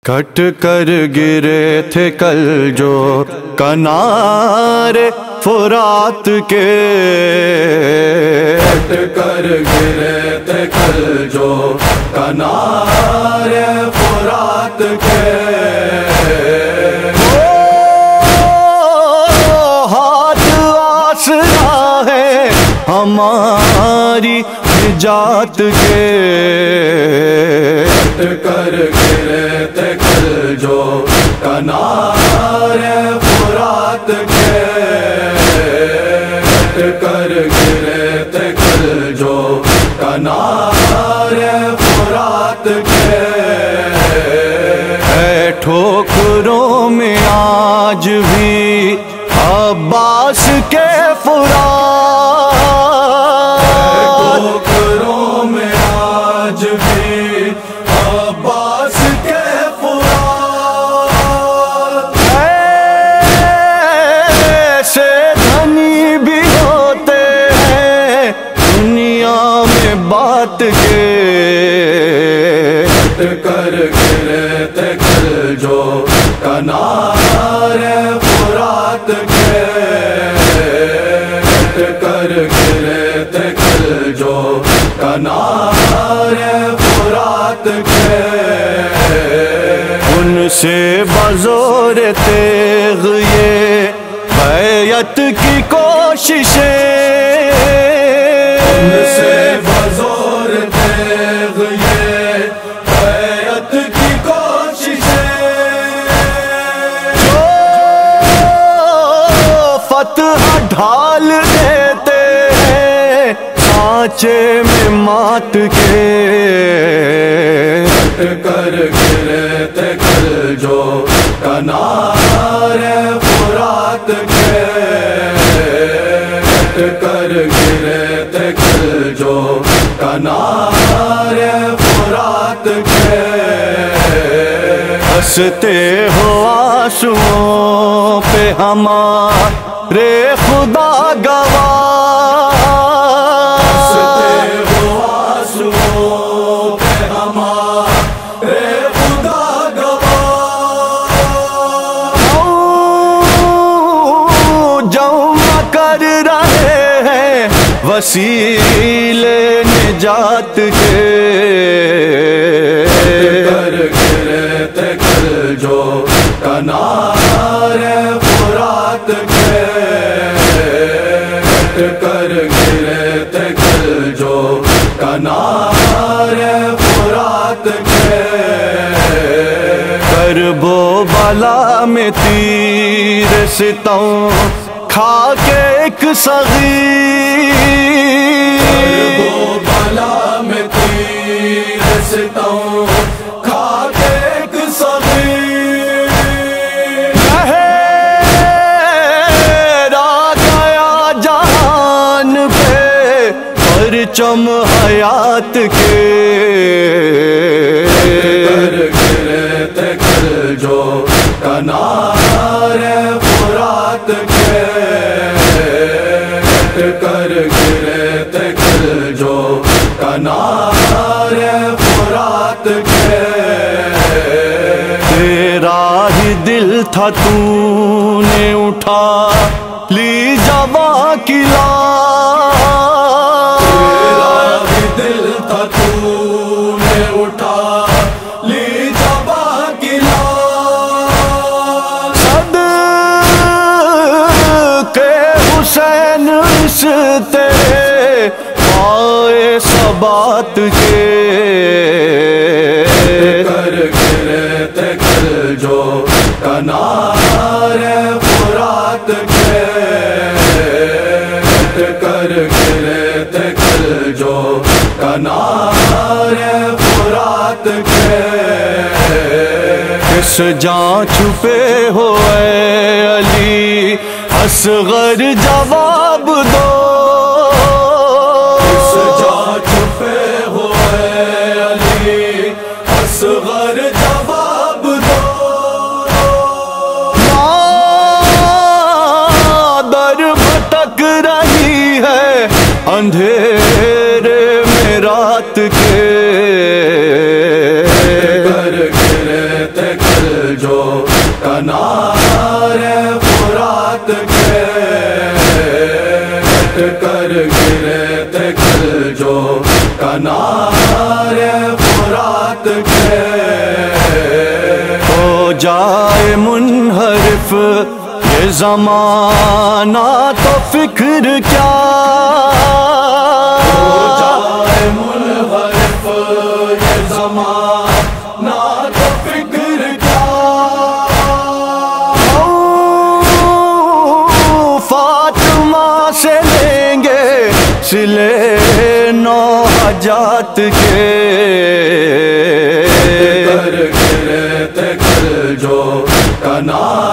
کٹ کر گرے تھے کل جو کنارے فرات کے، کٹ کر گرے تھے کل جو کنارے فرات کے، ہاتھ آسرا ہے ہماری نجات کے، کٹ کر گرے تھے کل جو کنارے فرات کے، کٹ کر گرے تھے کل جو کنارے فرات کے، اے ٹھوکروں میں آج بھی عباس کے فرات، ٹھوکروں میں آج بھی عباس کے فرات، ایسے دھنی بھی ہوتے ہیں دنیا میں بات کے، کٹ کر گرے تھے کل جو کنارے فرات کے، کٹ کر گرے تھے کل جو کنارے فرات کے، ان سے بزور تیغ یہ بیعت کی کوششیں، ان سے بزور تیغ یہ بیعت کی کوششیں، جو فتح ڈھال دیتے ہیں سانچے میں مات کے، کٹ کر گرے تھے کل جو کنارے فرات کے، کٹ کر گرے تھے کل جو کنارے فرات کے، ہنستے ہو آنسوؤں پہ ہمارے خدا گواہ، ہنستے ہو آنسوؤں پہ ہمارے خدا گواہ، جمع کر رہے ہیں وسیلے نجات کے، کر گرے تھے کل جو کنارے فرات کے، کٹ کر گرے تھے کل جو کنارے فرات کے، کرب و بلا میں تیر ستم کھا کے ایک صغیر، کرب و بلا میں تیر ستم کھا کے ایک صغیر، لہرا گیا جہان پہ پرچم حیات کے، کر گرے تھے کل جو کنارے فرات کے، کٹ کر گرے تھے کل جو کنارے فرات کے، تیرا ہی دل تھا تو نے اٹھا لی جواں کی لاش، تیرا ہی دل تھا تو نے اٹھا لی جواں کی لاش، صدقے حسین اس تیرے پائے ثبات کے، کر گرے تھے کل جو کنارے فرات کے، کٹ کر گرے تھے کل جو کنارے فرات کے، کس جان چھپے ہو اے علی اصغر جواب دو، کس جان چھپے ہو اے علی اصغر جواب دو، مادر بھٹک رہی ہے اندھیرے میں رات کے، کر گرے تھے تھے کھل جو کنارے فرات کے کٹ کر گرے تھے کھل جو کنارے فرات کے ہو جائے منحرف یہ زمانہ تو فکر کیا ہو جائے منحرف یہ زمانہ تو فکر کیا فاطمہ سے لیں گے صلے نو حاجات کے کر گرے تھے کھل جو کنارے